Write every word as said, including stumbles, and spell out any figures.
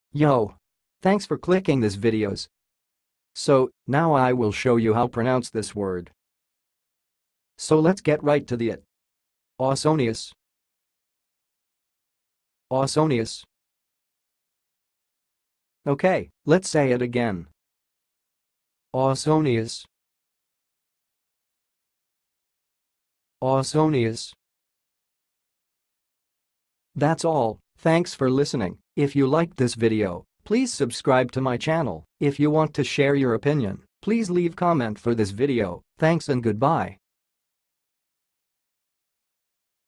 Yo! Thanks for clicking this videos. So, now I will show you how to pronounce this word. So let's get right to the it. Ausonius. Ausonius. Okay, let's say it again. Ausonius. Ausonius. That's all. Thanks for listening. If you liked this video, please subscribe to my channel. If you want to share your opinion, please leave comment for this video. Thanks and goodbye.